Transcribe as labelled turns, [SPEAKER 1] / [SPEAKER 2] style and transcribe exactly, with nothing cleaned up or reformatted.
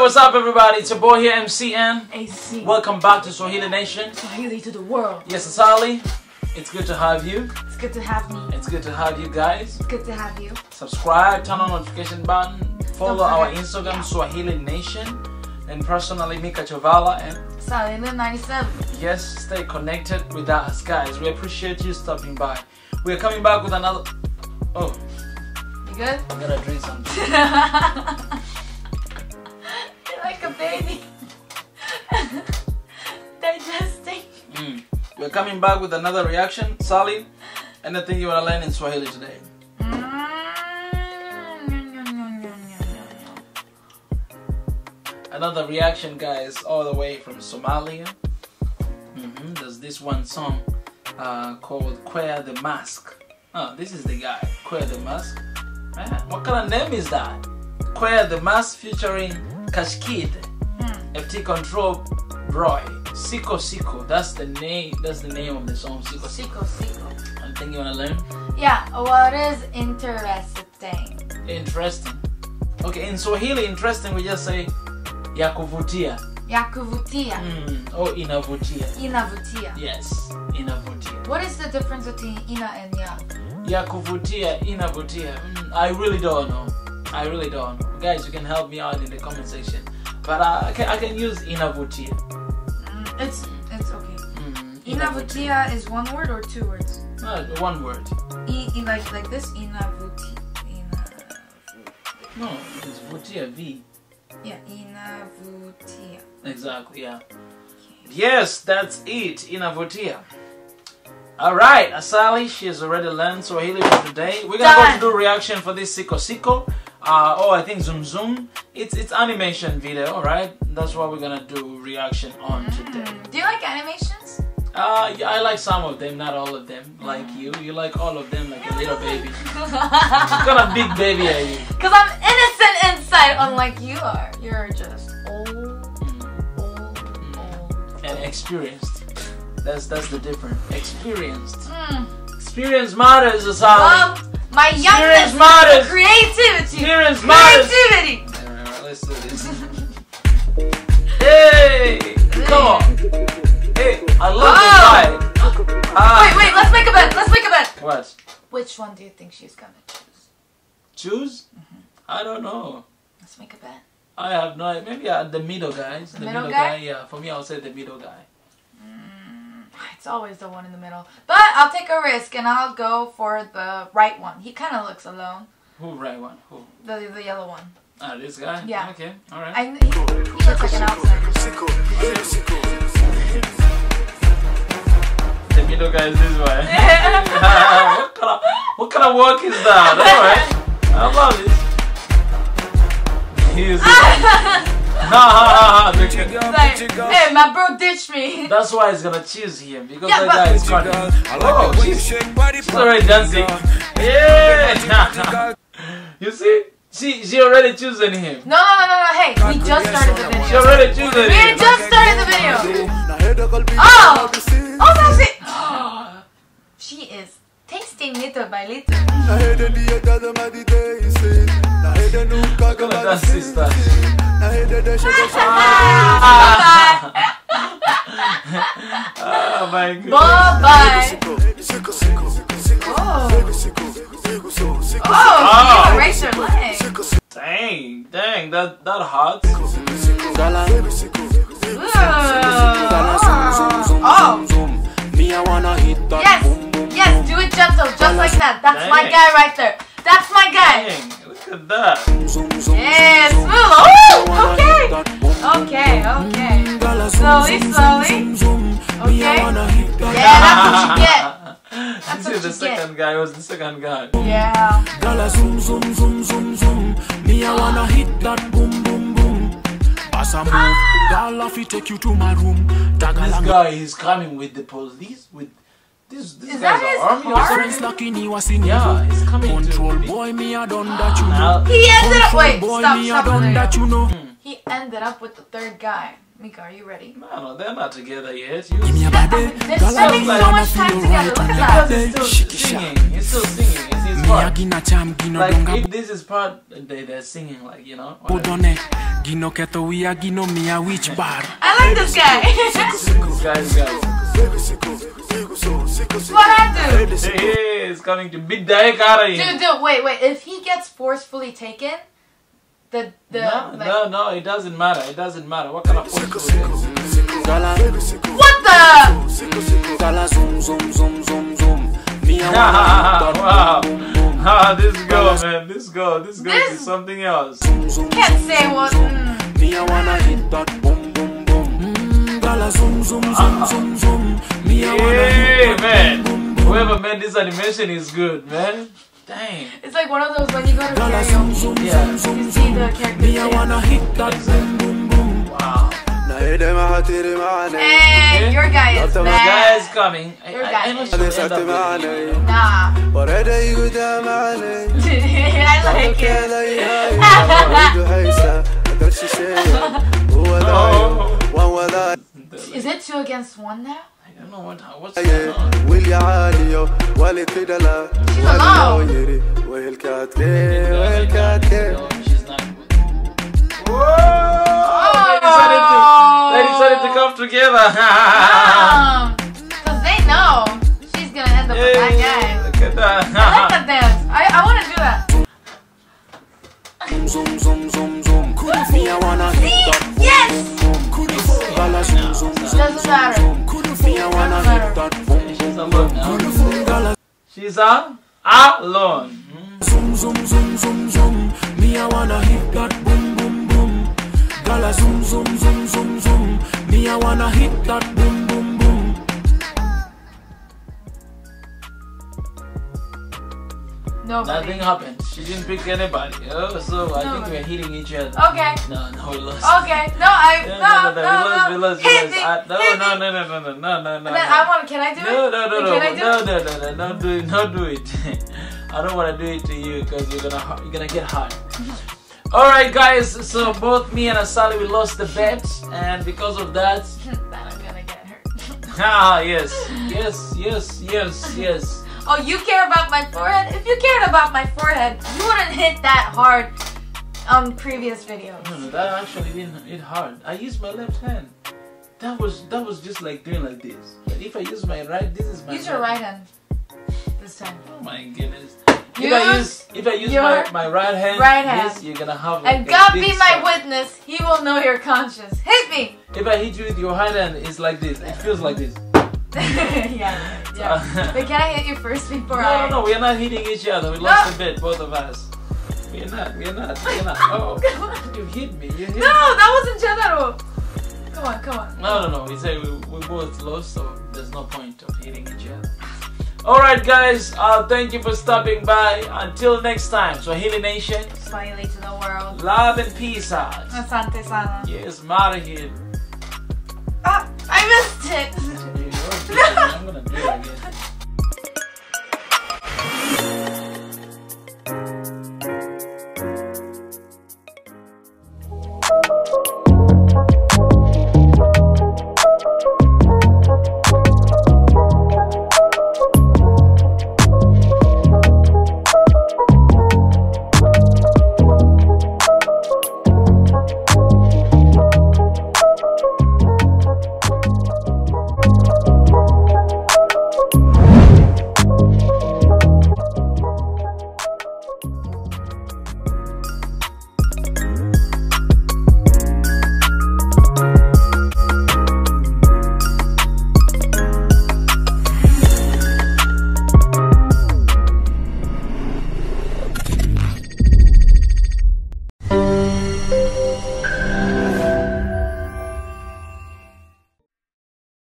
[SPEAKER 1] what's up, everybody? It's your boy here, M C N.
[SPEAKER 2] A C.
[SPEAKER 1] Welcome back to Swahili Nation.
[SPEAKER 2] Swahili to the world.
[SPEAKER 1] Yes, Asali. It's good to have you.
[SPEAKER 2] It's good to have me.
[SPEAKER 1] It's good to have you guys.
[SPEAKER 2] It's good to have you.
[SPEAKER 1] Subscribe, turn on notification button, follow our Instagram,
[SPEAKER 2] yeah.
[SPEAKER 1] Swahili Nation, and personally, Mika Chovala. And
[SPEAKER 2] Salina ninety-seven.
[SPEAKER 1] yes, stay connected with us, guys. We appreciate you stopping by. We are coming back with another. Oh,
[SPEAKER 2] You good?
[SPEAKER 1] I'm gonna drink something.
[SPEAKER 2] You're like a baby. Digesting.
[SPEAKER 1] Mm. We're coming back with another reaction. Sally, anything you want to learn in Swahili today? Another reaction, guys, all the way from Somalia. Mm-hmm. There's this one song uh, called Queer the Mask. Oh, this is the guy, Queer the Mask. Man, what kind of name is that? Queer the Mask featuring Kashkid,
[SPEAKER 2] Mm.
[SPEAKER 1] F T Control Roy, Siko Siko. That's the name. That's the name of the song. Siko Siko.
[SPEAKER 2] Siko, Siko.
[SPEAKER 1] Anything you wanna learn?
[SPEAKER 2] Yeah, what is interesting?
[SPEAKER 1] Interesting. Okay, in Swahili, interesting we just say ya kuvutia.
[SPEAKER 2] Ya kuvutia.
[SPEAKER 1] Mm. Oh, inavutia.
[SPEAKER 2] Inavutia.
[SPEAKER 1] Yes, inavutia.
[SPEAKER 2] What is the difference between ina and ya?
[SPEAKER 1] Ya kuvutia, inavutia. Mm, I really don't know. I really don't know. Guys, you can help me out in the comment section. But uh, I, can, I can use inavutia.
[SPEAKER 2] Mm, it's it's okay.
[SPEAKER 1] Mm,
[SPEAKER 2] Inavutia is one word or two words?
[SPEAKER 1] No, one word.
[SPEAKER 2] I, I like like this. Inavuti. Ina.
[SPEAKER 1] No, it's vutia, V.
[SPEAKER 2] Yeah, inavutia.
[SPEAKER 1] Exactly, yeah. Yes, that's it, inavutia. Alright, Asali, she has already learned Swahili for today. We're gonna
[SPEAKER 2] Done.
[SPEAKER 1] go to do reaction for this Siko Siko. Uh, oh, I think Zoom Zoom. It's it's animation video, alright? That's what we're gonna do reaction on today.
[SPEAKER 2] Mm. Do you like animations?
[SPEAKER 1] Uh, yeah, I like some of them, not all of them. Like you, you like all of them like a little baby. What kind of big baby are you?
[SPEAKER 2] Because I'm innocent inside, unlike you are. You're just old,
[SPEAKER 1] Mm.
[SPEAKER 2] old, old.
[SPEAKER 1] And experienced. That's that's the difference. Experienced.
[SPEAKER 2] Mm.
[SPEAKER 1] Experience matters, Asali.
[SPEAKER 2] Well, my youngness,
[SPEAKER 1] matters.
[SPEAKER 2] creativity,
[SPEAKER 1] Experience matters.
[SPEAKER 2] creativity.
[SPEAKER 1] Alright, alright, let's do this. Hey! Come on! Hey, I love
[SPEAKER 2] Oh.
[SPEAKER 1] the vibe. Ah.
[SPEAKER 2] Wait, wait, let's make a bet. Let's make a bet.
[SPEAKER 1] What?
[SPEAKER 2] Which one do you think she's gonna choose?
[SPEAKER 1] Choose? I don't know.
[SPEAKER 2] Let's make a bet.
[SPEAKER 1] I have no idea. Maybe uh, the middle guys.
[SPEAKER 2] The middle guy?
[SPEAKER 1] Yeah, for me, I'll say the middle guy.
[SPEAKER 2] Mm, it's always the one in the middle. But I'll take a risk and I'll go for the right one. He kind of looks alone.
[SPEAKER 1] Who right one? Who?
[SPEAKER 2] The the yellow one.
[SPEAKER 1] Ah, this guy?
[SPEAKER 2] Yeah.
[SPEAKER 1] Okay, alright.
[SPEAKER 2] I, he, he looks like an outsider.
[SPEAKER 1] The middle guy is this way. what, kind of, what kind of work is that? Alright. I love it. He is Ha ha ha!
[SPEAKER 2] Like, hey, my bro ditched me.
[SPEAKER 1] That's why he's gonna choose him because
[SPEAKER 2] Yeah,
[SPEAKER 1] that
[SPEAKER 2] but-
[SPEAKER 1] guy is funny. Oh, she's, she's already dancing. Yeah. You see, she she already chosen him.
[SPEAKER 2] No, no, no, no, no. Hey, we just started the
[SPEAKER 1] She
[SPEAKER 2] video.
[SPEAKER 1] already chosen
[SPEAKER 2] We
[SPEAKER 1] him.
[SPEAKER 2] just started the video. Oh, oh, that's it. She is tasting little by little.
[SPEAKER 1] Look at that sister. Oh my god.
[SPEAKER 2] Bye bye. Oh, oh, she erased her leg.
[SPEAKER 1] Dang, dang, that that hot.
[SPEAKER 2] Oh. Yes, yes, do it gentle, just like that. That's
[SPEAKER 1] Dang.
[SPEAKER 2] my guy right there. That's my guy.
[SPEAKER 1] Dang, look at that.
[SPEAKER 2] Yeah, smooth. Oh, okay. Okay, okay. Slowly, slowly. Okay. Yeah, that's what you get. That's
[SPEAKER 1] This
[SPEAKER 2] what
[SPEAKER 1] is the
[SPEAKER 2] you
[SPEAKER 1] second
[SPEAKER 2] get.
[SPEAKER 1] guy. Was the second guy?
[SPEAKER 2] Yeah.
[SPEAKER 3] Gala zoom zoom zoom zoom zoom. Me I wanna hit that boom boom boom. As I move, gala fi take you to my room.
[SPEAKER 1] This guy is coming with the police. With this, this
[SPEAKER 2] Is
[SPEAKER 1] guy's
[SPEAKER 2] that his
[SPEAKER 1] army or
[SPEAKER 2] car?
[SPEAKER 1] something?
[SPEAKER 3] Friends lucky ni was in
[SPEAKER 1] Yeah, he's coming
[SPEAKER 3] Control
[SPEAKER 1] to.
[SPEAKER 3] boy, me I done that you
[SPEAKER 1] Now,
[SPEAKER 3] know.
[SPEAKER 2] He ended up.
[SPEAKER 3] Control
[SPEAKER 2] Wait,
[SPEAKER 3] boy,
[SPEAKER 2] stop,
[SPEAKER 3] me
[SPEAKER 2] stop
[SPEAKER 3] I
[SPEAKER 2] the
[SPEAKER 3] done that
[SPEAKER 2] video.
[SPEAKER 3] you know.
[SPEAKER 2] he ended up with the third guy. Mika, are you ready?
[SPEAKER 1] No, no, they're not together yet. You
[SPEAKER 3] Give me a body.
[SPEAKER 2] They're
[SPEAKER 3] Girl,
[SPEAKER 2] spending
[SPEAKER 3] I
[SPEAKER 2] so
[SPEAKER 3] wanna
[SPEAKER 2] much
[SPEAKER 3] feel
[SPEAKER 2] time
[SPEAKER 3] you
[SPEAKER 2] together.
[SPEAKER 3] right
[SPEAKER 2] Look
[SPEAKER 3] on
[SPEAKER 2] at
[SPEAKER 3] the
[SPEAKER 2] that.
[SPEAKER 1] Because he's
[SPEAKER 3] body.
[SPEAKER 1] still
[SPEAKER 3] Shake it, shake.
[SPEAKER 1] singing. He's still singing. It's his
[SPEAKER 3] Me a
[SPEAKER 1] part.
[SPEAKER 3] gina cham gino
[SPEAKER 1] Like,
[SPEAKER 3] donga
[SPEAKER 1] if this is part, they, they're singing, like, you know.
[SPEAKER 3] bodone. Gino keto we a gino me a which bar.
[SPEAKER 2] I like this guy.
[SPEAKER 1] This guy's got.
[SPEAKER 2] What I do?
[SPEAKER 1] Hey, he's coming to beat the heck out of you.
[SPEAKER 2] Dude, dude, wait, wait. If he gets forcefully taken, the the
[SPEAKER 1] No,
[SPEAKER 2] like,
[SPEAKER 1] no, no, it doesn't matter. It doesn't matter. What kind of force is this?
[SPEAKER 2] what the?
[SPEAKER 3] Gala zoom zoom zoom zoom zoom. Me a
[SPEAKER 1] Wow.
[SPEAKER 3] wanna boom boom.
[SPEAKER 1] Ah, this girl, man. This girl. This girl
[SPEAKER 2] This-
[SPEAKER 1] is something else.
[SPEAKER 2] Can't say what. Mm.
[SPEAKER 3] Me a wanna hit that boom boom boom. Mm, Gala zoom zoom zoom zoom zoom. Me a wanna
[SPEAKER 1] Hey,
[SPEAKER 3] hit that
[SPEAKER 1] man.
[SPEAKER 3] boom boom boom.
[SPEAKER 1] Whoever made this animation is good, man. Dang.
[SPEAKER 2] It's like one of those when you go to
[SPEAKER 3] Gala zoom
[SPEAKER 2] karaoke,
[SPEAKER 3] zoom
[SPEAKER 1] Yeah.
[SPEAKER 3] zoom zoom
[SPEAKER 2] you see the characters
[SPEAKER 3] Me a
[SPEAKER 2] dance.
[SPEAKER 3] wanna hit that boom boom boom.
[SPEAKER 1] Wow.
[SPEAKER 2] Hey, your guy is
[SPEAKER 1] The
[SPEAKER 2] bad.
[SPEAKER 1] guy is coming. I,
[SPEAKER 2] Your
[SPEAKER 1] I,
[SPEAKER 2] guy
[SPEAKER 1] I know
[SPEAKER 2] is-
[SPEAKER 1] she'll end up with him.
[SPEAKER 2] Nah. I like it.
[SPEAKER 1] Oh.
[SPEAKER 2] Is it two against one now?
[SPEAKER 1] I don't know what, what's going on.
[SPEAKER 2] She's alone.
[SPEAKER 1] She's not good. Whoa! They decided to, they decided to come together.
[SPEAKER 2] Um, Cause they know she's gonna end up with that guy.
[SPEAKER 1] Look at
[SPEAKER 2] I like
[SPEAKER 1] that.
[SPEAKER 2] that dance. I, I wanna do that.
[SPEAKER 3] Zoom zoom zoom zoom. Me a wanna hit that boom
[SPEAKER 2] Yes!
[SPEAKER 3] boom boom. Gala zoom zoom zoom
[SPEAKER 2] Doesn't matter.
[SPEAKER 3] zoom. Me a wanna hit that boom
[SPEAKER 1] She's alone now.
[SPEAKER 3] Gala
[SPEAKER 1] She's a alone. Mm.
[SPEAKER 3] zoom zoom zoom zoom zoom. Me a wanna hit that boom boom boom. Gala zoom zoom zoom zoom zoom. Me a wanna hit that boom boom boom.
[SPEAKER 2] Nobody.
[SPEAKER 1] Nothing happened. She didn't pick anybody. Oh, so I think
[SPEAKER 2] Nobody.
[SPEAKER 1] we're hitting each other.
[SPEAKER 2] Okay.
[SPEAKER 1] No, no, we lost.
[SPEAKER 2] Okay. No, I
[SPEAKER 1] No,
[SPEAKER 2] no
[SPEAKER 1] no, no,
[SPEAKER 2] no
[SPEAKER 1] we lost, we
[SPEAKER 2] no.
[SPEAKER 1] lost, we
[SPEAKER 2] Hit
[SPEAKER 1] lost.
[SPEAKER 2] me.
[SPEAKER 1] I- No,
[SPEAKER 2] Hit
[SPEAKER 1] no,
[SPEAKER 2] me.
[SPEAKER 1] no, no, no, no, no, no, no.
[SPEAKER 2] Then I want. Can I do it?
[SPEAKER 1] No, no, no, no,
[SPEAKER 2] Can I do
[SPEAKER 1] no,
[SPEAKER 2] it?
[SPEAKER 1] no, no, no, no, do it, don't do it. I don't want to do it to you because you're gonna, hu- you're gonna get hurt. All right, guys. So both me and Asali, we lost the bet, and because of that,
[SPEAKER 2] That I'm gonna get hurt.
[SPEAKER 1] ah, yes, yes, yes, yes, yes.
[SPEAKER 2] Oh, you care about my forehead? If you cared about my forehead, you wouldn't hit that hard on previous videos.
[SPEAKER 1] No, no, that actually didn't hit hard. I used my left hand. That was that was just like doing like this. But if I use my right, this is my.
[SPEAKER 2] Use your right hand this time.
[SPEAKER 1] Oh my goodness. If
[SPEAKER 2] Use
[SPEAKER 1] I use if I use
[SPEAKER 2] your
[SPEAKER 1] my, my right hand,
[SPEAKER 2] right hand.
[SPEAKER 1] yes, you're gonna have. Like
[SPEAKER 2] And
[SPEAKER 1] a
[SPEAKER 2] God
[SPEAKER 1] big
[SPEAKER 2] be my
[SPEAKER 1] scar.
[SPEAKER 2] witness, He will know your conscience. Hit me!
[SPEAKER 1] If I hit you with your right hand, it's like this. It feels like this.
[SPEAKER 2] yeah, yeah. But can I hit you first before
[SPEAKER 1] No,
[SPEAKER 2] I...
[SPEAKER 1] no, no, we are not hitting each other. We lost a bet, both of us. We're not, we're not, we're not. Oh, you hit me, you hit
[SPEAKER 2] No,
[SPEAKER 1] me.
[SPEAKER 2] that wasn't Chadaro. Come on, come on.
[SPEAKER 1] No, no, no, we say we, we both lost, so there's no point of hitting each other. Alright guys, uh, thank you for stopping by. Until next time, Swahili Nation,
[SPEAKER 2] Smiley to the world.
[SPEAKER 1] love and peace out.
[SPEAKER 2] Asante sana.
[SPEAKER 1] Yes, Marahid.
[SPEAKER 2] Ah, I missed it.
[SPEAKER 1] I'm gonna do it again.